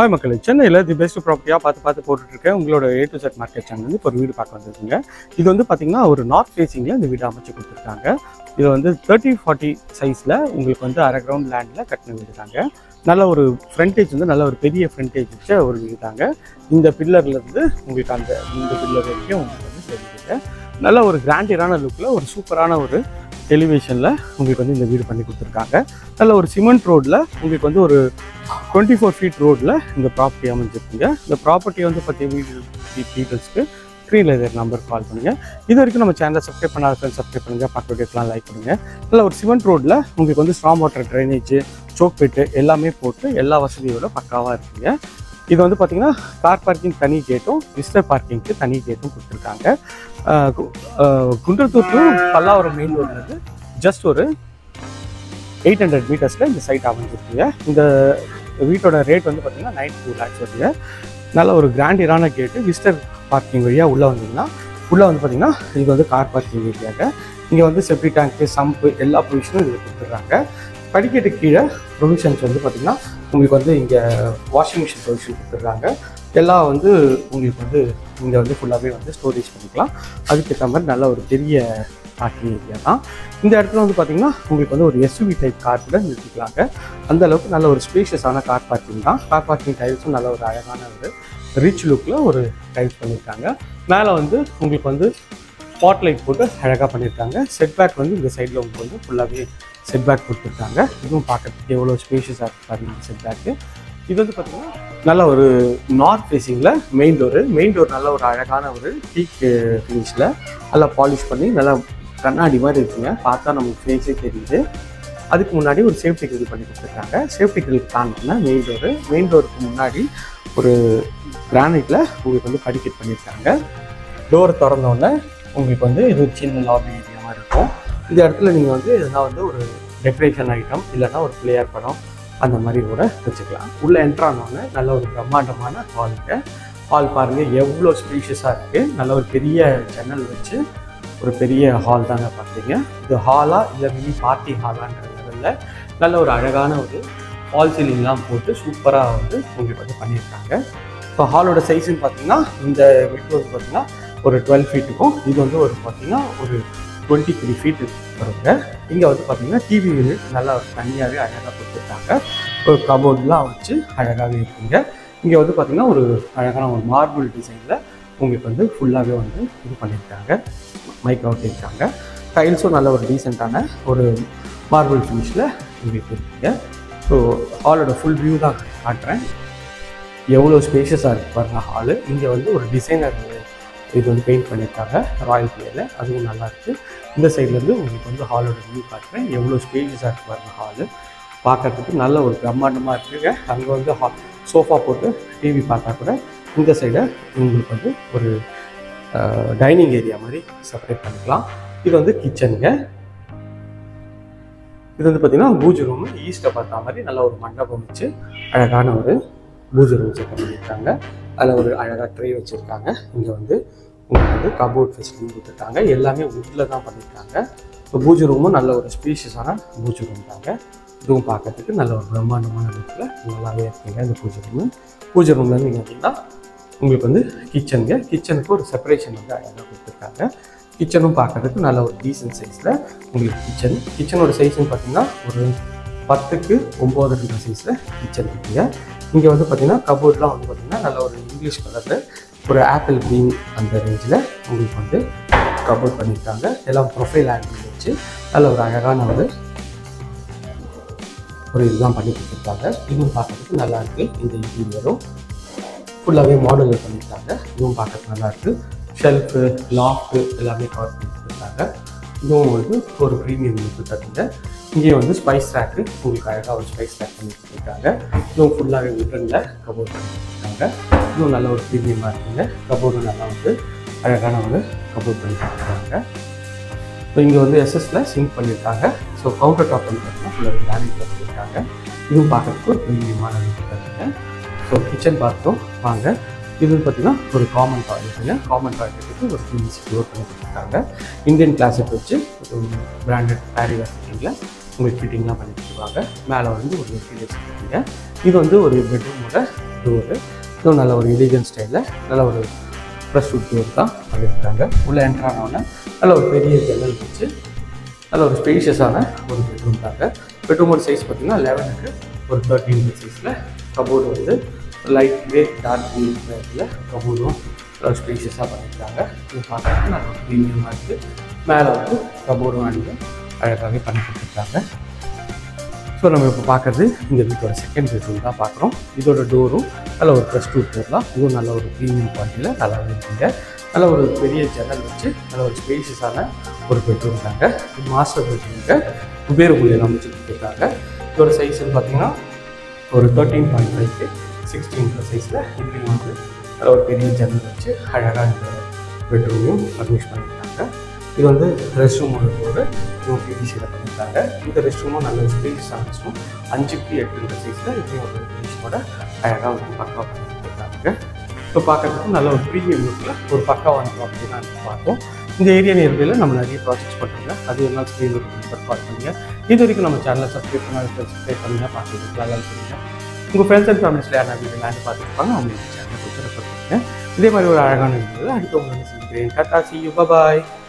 Hi மக்களே, சென்னையில் the best ப்ராப்பர்ட்டியாக பார்த்து போட்டுட்ருக்கேன். உங்களோட A to Z market channel வந்து இப்போ ஒரு வீடு பார்க்க வந்துருக்குங்க. இது வந்து பார்த்திங்கன்னா ஒரு நார்த் ஃபேஸிங்கில் இந்த வீடு அமைச்சு கொடுத்துருக்காங்க. இது வந்து 30-40 சைஸில் உங்களுக்கு வந்து அரை கிரவுண்ட் லேண்டில் கட்டின வீடு தாங்க. நல்ல ஒரு ஃப்ரண்டேஜ் வந்து நல்ல ஒரு பெரிய ஃப்ரண்டேஜ் வச்ச ஒரு வீடு தாங்க. இந்த பில்லர்லேருந்து உங்களுக்கு இந்த பில்லர் வரைக்கும் உங்களுக்கு வந்து தெரியுதுங்க. நல்ல ஒரு கிராண்டியரான லுக்கில் ஒரு சூப்பரான ஒரு எலிவேஷனில் உங்களுக்கு வந்து இந்த வீடு பண்ணி கொடுத்துருக்காங்க. நல்ல ஒரு சிமெண்ட் ரோடில் உங்களுக்கு வந்து ஒரு 24 ஃபீட் ரோடில் இந்த ப்ராப்பர்ட்டி அமைஞ்சிருக்குங்க. இந்த ப்ராப்பர்ட்டி வந்து பற்றி வீடு டீட்டெயில்ஸ்க்கு ஸ்க்ரீனில் இருக்கிற நம்பர் கால் பண்ணுங்கள். இது வரைக்கும் நம்ம சேனலை சப்ஸ்கிரைப் பண்ணாத ஃப்ரெண்ட்ஸ் சப்ஸ்கிரைப் பண்ணுங்கள், பக்க வீடியோக்கெலாம் லைக் பண்ணுங்கள். நல்ல ஒரு சிமெண்ட் ரோடில் உங்களுக்கு வந்து strong water drainage, soak pit எல்லாமே போட்டு எல்லா வசதியோட பக்காவாக இருக்குங்க. இது வந்து பார்த்திங்கன்னா கார் பார்க்கிங் தனி கேட்டும் விசிட்டர் பார்க்கிங்க்கு தனி கேட்டும் கொடுத்துருக்காங்க. குன்றத்தூர் டு பல்லாவரம் மெயின் ரோட்லேருந்து ஜஸ்ட் ஒரு 800 மீட்டர்ஸில் இந்த சைட் அமைஞ்சிருக்குங்க. இந்த வீட்டோட ரேட் வந்து பார்த்திங்கன்னா 92 lakhs வருதுங்க. நல்ல ஒரு கிராண்டியரான கேட்டு விசிட்டர் பார்க்கிங் வழியாக உள்ளே வந்தீங்கன்னா உள்ளே வந்து பார்த்திங்கன்னா இது வந்து கார் பார்க்கிங் ஏரியாங்க. இங்கே வந்து செப்டி டேங்க்கு, சம்பு எல்லா ப்ரொவிஷனும் இதில் கொடுத்துட்றாங்க. படிக்கட்டு கீழே ப்ரொவிஷன்ஸ் வந்து பார்த்திங்கன்னா உங்களுக்கு வந்து இங்கே வாஷிங் மிஷின் ப்ரொவிஷன் கொடுத்துட்றாங்க. எல்லாம் வந்து உங்களுக்கு வந்து இங்கே வந்து ஃபுல்லாகவே வந்து ஸ்டோரேஜ் பண்ணிக்கலாம். அதுக்கேற்ற மாதிரி நல்ல ஒரு பெரிய பார்க்கிங் ஏரியா தான். இந்த இடத்துல வந்து பார்த்திங்கன்னா உங்களுக்கு வந்து ஒரு SUV டைப் கார் கூட நிறுத்திக்கலாங்க. அந்தளவுக்கு நல்ல ஒரு ஸ்பேஷியஸான கார் பார்க்கிங் தான். கார் பார்க்கிங் டைல்ஸும் நல்ல ஒரு அழகான ஒரு ரிச் லுக்கில் ஒரு டைல்ஸ் பண்ணியிருக்காங்க. மேலே வந்து உங்களுக்கு வந்து ஸ்பாட்லைட் போட்டு அழகாக பண்ணியிருக்காங்க. செட்பேக் வந்து இந்த சைடில் உங்களுக்கு வந்து ஃபுல்லாகவே செட்பேக் கொடுத்துருக்காங்க. இதுவும் பார்க்கறதுக்கு எவ்வளோ ஸ்பேஷியஸாக இருக்குது பாருங்கள் செட்பேக்கு. இது வந்து பார்த்திங்கன்னா நல்ல ஒரு நார்த் ஃபேஸிங்கில் மெயின் டோர் நல்ல ஒரு அழகான ஒரு டீக் ஃபினிஷில் நல்லா பாலிஷ் பண்ணி நல்லா கண்ணாடி மாதிரி இருக்குங்க. பார்த்தா நமக்கு ஃபேஸே தெரியுது. அதுக்கு முன்னாடி ஒரு சேஃப்டி கிரில் பண்ணி கொடுத்துருக்காங்க. சேஃப்டி கிரில் தாண்டினா மெயின் டோருக்கு முன்னாடி ஒரு கிரானைட்டில் உங்களுக்கு வந்து படிக்கட் பண்ணியிருக்காங்க. டோரை திறந்தோடனே உங்களுக்கு வந்து இது ஒரு சின்ன லாபி ஏரியா மாதிரி இருக்கும். இந்த இடத்துல நீங்கள் வந்து எதனா வந்து ஒரு டெக்கரேஷன் ஐட்டம் இல்லைன்னா ஒரு பிளேயர் படம் அந்த மாதிரி கூட வச்சுக்கலாம். உள்ளே என்ட்ரானோடனே நல்ல ஒரு பிரம்மாண்டமான ஹாலுங்க. ஹால் பாருங்கள் எவ்வளோ ஸ்பேஷியஸாக இருக்குது. நல்ல ஒரு பெரிய ஜன்னல் வச்சு ஒரு பெரிய ஹால் தாங்க பார்த்தீங்க. இது ஹாலா இல்லை மினி பார்ட்டி ஹாலான்ற லெவலில் நல்ல ஒரு அழகான ஒரு ஃபால் சீலிங்லாம் போட்டு சூப்பராக வந்து உங்களுக்கு வந்து பண்ணியிருக்காங்க. ஸோ ஹாலோட சைஸுன்னு பார்த்தீங்கன்னா இந்த விட்டு வந்து பார்த்திங்கன்னா ஒரு 12 ஃபீட்டுக்கும் இது வந்து ஒரு பார்த்திங்கன்னா ஒரு 23 ஃபீட்டு வருங்க. இங்கே வந்து பார்த்திங்கன்னா டிவி யூனிட் நல்லா தனியாகவே அழகாக கொடுத்துருக்காங்க. ஒரு கபோர்ட்லாம் வச்சு அழகாகவே இருக்குங்க. இங்கே வந்து பார்த்திங்கன்னா ஒரு அழகான ஒரு மார்பிள் டிசைனில் உங்களுக்கு வந்து ஃபுல்லாகவே வந்து இது பண்ணியிருக்காங்க. மைக் அவுட் இருக்காங்க. டைல்ஸும் நல்ல ஒரு டீசெண்டான ஒரு மார்பிள் ஃபினிஷில் உங்களுக்கு இருக்குங்க. ஸோ ஹாலோட ஃபுல் வியூ தான் காட்டுறேன். எவ்வளோ ஸ்பேஷியஸாக இருக்குது பாருங்கள் ஹாலு. இங்கே வந்து ஒரு டிசைனர் இது வந்து பெயிண்ட் பண்ணியிருக்காங்க ராயல் பிளேயில், அதுவும் நல்லாயிருக்கு. இந்த சைட்லேருந்து உங்களுக்கு வந்து ஹாலோட வியூ காட்டுறேன். எவ்வளோ ஸ்பேஷியஸாக இருக்குது பாருங்கள் ஹாலு. பார்க்குறதுக்கு நல்ல ஒரு பிரம்மாண்டமாக இருக்குங்க. அங்கே வந்து சோஃபா போட்டு டிவி பார்த்தா கூட இந்த சைடை உங்களுக்கு வந்து ஒரு டைனிங் ஏரியா மாதிரி செப்பரேட் பண்ணிக்கலாம். இது வந்து கிச்சனுங்க. இது வந்து பார்த்திங்கன்னா பூஜை ரூமு. ஈஸ்ட்டை பார்த்தா மாதிரி நல்ல ஒரு மண்டபம் வச்சு அழகான ஒரு பூஜை ரூம் செட் பண்ணியிருக்காங்க. அதில் ஒரு அழகாக ட்ரே வச்சுருக்காங்க. இங்கே வந்து உங்களுக்கு வந்து கபோர்ட் ஃபெசிலிட்டி கொடுத்துருக்காங்க. எல்லாமே வுட்டில் தான் பண்ணியிருக்காங்க. ஸோ பூஜை ரூமும் நல்ல ஒரு ஸ்பேஷியஸான பூஜை ரூம் தாங்க. இதுவும் பார்க்கறதுக்கு நல்ல ஒரு பிரம்மாண்டமான லுக்கில் நல்லாவே இருக்குங்க இந்த பூஜை ரூமு. பூஜை ரூம்லேருந்து நீங்கள் பார்த்தீங்கன்னா உங்களுக்கு வந்து கிச்சனுங்க. கிச்சனுக்கு ஒரு செப்பரேஷன் வந்து அழகாக கொடுத்துருக்காங்க. கிச்சனும் பார்க்குறதுக்கு நல்ல ஒரு டீசன்ட் சைஸில் உங்களுக்கு கிச்சனோட சைஸ்ன்னு பார்த்தீங்கன்னா ஒரு 10க்கு 9 சைஸில் கிச்சன் இருக்குங்க. இங்கே வந்து பார்த்திங்கன்னா கபோர்ட்லாம் வந்து பார்த்திங்கன்னா நல்ல ஒரு இங்கிலீஷ் கலரில் ஒரு ஆப்பிள் க்ரீன் அந்த ரேஞ்சில் உங்களுக்கு வந்து கபோர்ட் பண்ணியிருக்காங்க. எல்லாம் ப்ரொஃபைல் ஆங்கிள் வச்சு நல்ல ஒரு அழகான ஒரு இதுதான் பண்ணி கொடுத்துருக்காங்க. இதுவும் பார்க்குறதுக்கு நல்லா இருக்குது. இந்த இன்டீரியரும் ஃபுல்லாகவே மாடலில் பண்ணியிருக்காங்க. இதுவும் பார்க்குறதுக்கு நல்லாயிருக்கு. ஷெல்ஃபு, லாஃப்ட்டு எல்லாமே கவர் பண்ணி கொடுத்துருக்காங்க. இதுவும் வந்து ஒரு ப்ரீமியம் கொடுத்துருக்காங்க. இங்கே வந்து ஸ்பைஸ் ரேக்கு உங்களுக்கு அழகாக ஒரு ஸ்பைஸ் ரேக் பண்ணி கொடுத்துருக்காங்க. இதுவும் ஃபுல்லாகவே உட்டனில் கபோர்ட் பண்ணி கொடுத்துருக்காங்க. இதுவும் நல்ல ஒரு ப்ரீமியமாக இருக்குங்க. கபோர்டும் நல்லா வந்து அழகான ஒரு கபோர்ட் பண்ணி கொடுத்துருக்காங்க. ஸோ இங்கே வந்து எஸ்எஸ்ல சிங்க் பண்ணியிருக்காங்க. ஸோ கவுண்டர் டாப் வந்து பார்த்தீங்கன்னா ஃபுல்லாக கிரானைட்டில் பண்ணியிருக்காங்க. இதுவும் பார்க்குறதுக்கு ஒரு ப்ரீமியமான இருக்குங்க. ஸோ கிச்சன் பாத்ரூம் வாங்க. இது பார்த்திங்கன்னா ஒரு காமன் டாய்லெட்டுங்க. காமன் டாய்லெட்டுக்கு ஒரு PVC டோர் பண்ணி கொடுத்துருக்காங்க. இந்தியன் கிளாஸுக்கு வச்சு ஒரு பிராண்டட் பேரிவேர் ஃபிட்டிங்கில் உங்களுக்கு ஃபிட்டிங்லாம் பண்ணி கொடுத்துருவாங்க. மேலே வந்து ஒரு வெட்டிலேஷன் இருக்குங்க. இது வந்து ஒரு பெட்ரூமோட டோரு. இதுவும் நல்ல ஒரு எலிகன்ட் ஸ்டைலில் நல்ல ஒரு ப்ரெஸ் வுட் டோர் தான் பண்ணியிருக்காங்க. உள்ளே என்ட்ரு ஆனோடனே நல்ல ஒரு பெரிய ஜன்னல் வச்சு நல்ல ஒரு ஸ்பேஷியஸான ஒரு பெட்ரூம் தாங்க. பெட்ரூமோட சைஸ் பார்த்திங்கன்னா 11க்கு ஒரு 13 சைஸில். கபோர்டு வந்து லைட் கிரே டார்க் க்ரே கலரில் கபோர்டும் நல்ல ஒரு ஸ்பேஷியஸாக பண்ணியிருக்காங்க. இது பார்க்குறதுக்கு நல்ல ஒரு ப்ரீமியமாக இருக்குது. மேலே வந்து கபோர்டும் அடியும் அழகாகவே பண்ணி கொடுத்துருக்காங்க. ஸோ நம்ம இப்போ பார்க்குறது இந்த வீட்டோட செகண்ட் பெட்ரூம் தான் பார்க்குறோம். இதோட டோரும் நல்ல ஒரு ப்ரெஸ் வுட் டோர் தான். இதுவும் நல்ல ஒரு ப்ரீமியம் குவாலிட்டியில் நல்லாவே இருக்குங்க. நல்ல ஒரு பெரிய ஜன்னல் வச்சு நல்ல ஒரு ஸ்பேஷியஸான ஒரு பெட்ரூம் தாங்க. இது மாஸ்டர் பெட்ரூமுங்க. குபேர மூலையில் அமைச்சு கொடுத்துருக்காங்க. இதோட சைஸ்ன்னு பார்த்தீங்கன்னா ஒரு 13.5க்கு 16 சைஸில் இப்படியும் வந்து நல்ல ஒரு பெரிய ஜன்னல் வச்சு அழகாக இந்த பெட்ரூமையும் ஃபர்னிஷ் பண்ணியிருக்காங்க. இது வந்து ரெஸ்ட் ரூமோட டோரு பிவிசியில் பண்ணியிருக்காங்க. இந்த ரெஸ்ட் ரூமும் நல்ல ஸ்பேஷியஸான ரெஸ்ட் ரூம். 5க்கு 8 சைஸில் இப்படியும் ஒரு ஃபினிஷோட அழகாக வந்து பக்காவாக பண்ணி கொடுத்துருக்காங்க. இப்போ பார்க்குறதுக்கு நல்ல ஒரு ப்ரீமியம் லுக்கில் ஒரு பக்காவான ப்ராப்பர்ட்டி தான் பார்த்தோம். இந்த ஏரியா நியர்பையில் நம்ம நிறைய ப்ராஜெக்ட்ஸ் பண்ணுறோங்க. அது ஒரு நாள் ஸ்க்ரீனில் கால் பண்ணுங்கள். இது வரைக்கும் நம்ம சேனலை சப்ஸ்கிரைப் பண்ணுங்கள், பார்த்துட்டு லைக் பண்ணுங்கள். உங்கள் ஃப்ரெண்ட்ஸ் அண்ட் ஃபேமிலிஸில் யாரும் வீடியோ லேண்ட் பார்த்துருப்பாங்க, அவங்களுக்கு சேனலை கொஞ்சம் ரெஃபர் பண்ணுங்கள். இதே மாதிரி ஒரு அழகான வீடியோவில் அடுத்து உங்களுக்கு சந்திக்கிறேன். Tata, see you, bye bye.